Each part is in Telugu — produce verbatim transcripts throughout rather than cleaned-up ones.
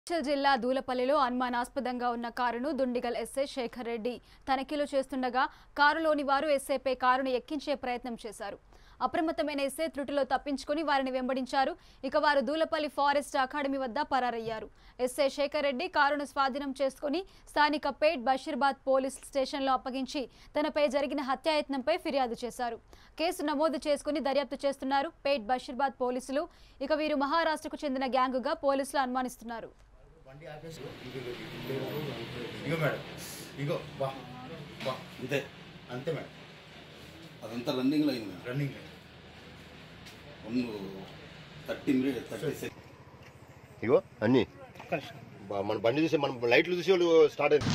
జిల్లా దూలపల్లిలో అనుమానాస్పదంగా ఉన్న కారును దుండిగల్ ఎస్ఐ శేఖర్ రెడ్డి తనిఖీలు చేస్తుండగా కారులోని వారు ఎస్ఐపై కారును ఎక్కించే ప్రయత్నం చేశారు. అప్రమత్తమైన ఎస్ఐ త్రుటిలో తప్పించుకొని వారిని వెంబడించారు. ఇక వారు దూలపల్లి ఫారెస్ట్ అకాడమీ వద్ద పరారయ్యారు. ఎస్ఐ శేఖర్ రెడ్డి కారును స్వాధీనం చేసుకుని స్థానిక పేట్ బషీర్బాద్ పోలీస్ స్టేషన్లో అప్పగించి తనపై జరిగిన హత్యాయత్నంపై ఫిర్యాదు చేశారు. కేసు నమోదు చేసుకుని దర్యాప్తు చేస్తున్నారు పేట్ బషీర్బాద్ పోలీసులు. ఇక వీరు మహారాష్ట్రకు చెందిన గ్యాంగుగా పోలీసులు అనుమానిస్తున్నారు. బండి ఆపేసి ఇగో మేడం ఇగో బా బా అంతే అంతే మేడం అదంతా రన్నింగ్లో అయింది madam running one thirty minute thirty second ఇగో అన్నీ మన బండి చూసి మనం లైట్లు చూసి వాళ్ళు స్టార్ట్ అయింది.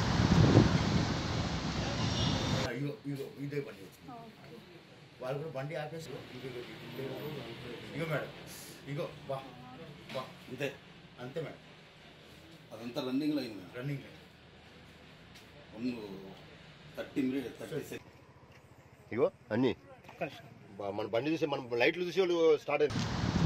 ఇగో ఇగో ఇదే బండి వాళ్ళు కూడా బండి ఆపేసి ఇగో మేడం ఇగో బా బా అంతే అంతే మేడం అదంతా రన్నింగ్లో అయింది madam running one thirty minute thirty second ఇగో అన్నీ మన బండి చూసి మనం లైట్లు చూసి వాళ్ళు స్టార్ట్ అయింది.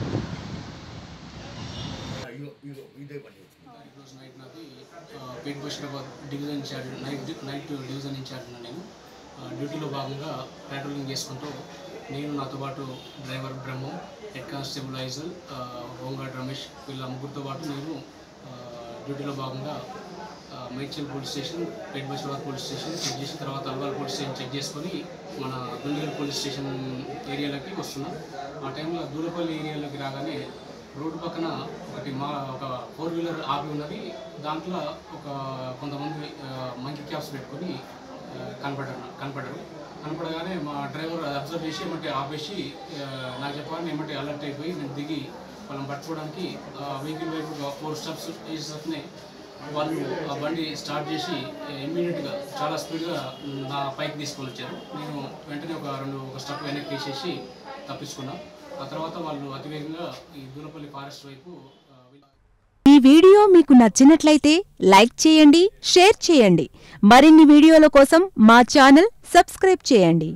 ఇగో ఇగో ఇదే బండి ఈరోజు నైట్ నాది Pet Basheerabad division incharge night night division incharge నేను డ్యూటీలో భాగంగా పెట్రోలింగ్ చేసుకుంటూ నేను నాతో పాటు driver Brahmam, head constable Aijal, home guard Ramesh వీళ్ళ ముగ్గురితో పాటు నేను డ్యూటీలో భాగంగా Medchal police station, Pet Basheerabad police station check చేసిన తర్వాత అల్వాల్ పోలీస్ స్టేషన్ చెక్ చేసుకొని మన దుండిగల్ పోలీస్ స్టేషన్ ఏరియాలోకి వస్తున్నాం. ఆ టైంలో దూలపల్లి ఏరియాలోకి రాగానే రోడ్డు పక్కన ఒకటి మా ఒక ఫోర్ వీలర్ ఆపి ఉన్నది. దాంట్లో ఒక కొంతమంది మంకీ క్యాప్స్ పెట్టుకొని కనపడ్డారు కనపడ్డారు కనపడగానే మా డ్రైవర్ అది అబ్జర్వ్ చేసి ఏమంటే ఆపేసి నాకు చెప్పాలని ఏమంటే అలర్ట్ అయిపోయి నేను దిగి వాళ్ళని పట్టుకోవడానికి వెహికల్ వైపు ఫోర్ స్టెప్స్ వేసేసరికి వాళ్ళు ఆ బండి స్టార్ట్ చేసి ఇమ్మీడియట్గా చాలా స్పీడ్గా నా పైకి తీసుకొని వచ్చారు. నేను వెంటనే ఒక రెండు ఒక స్టెప్ వెనక్కి వేసేసి తప్పించుకున్నాను. ఆ తర్వాత వాళ్ళు అతివేగంగా ఈ దూలపల్లి ఫారెస్ట్ వైపు. ఈ వీడియో మీకు నచ్చినట్లయితే లైక్ చేయండి, షేర్ చేయండి. మరిన్ని వీడియోల కోసం మా ఛానల్ సబ్స్క్రైబ్ చేయండి.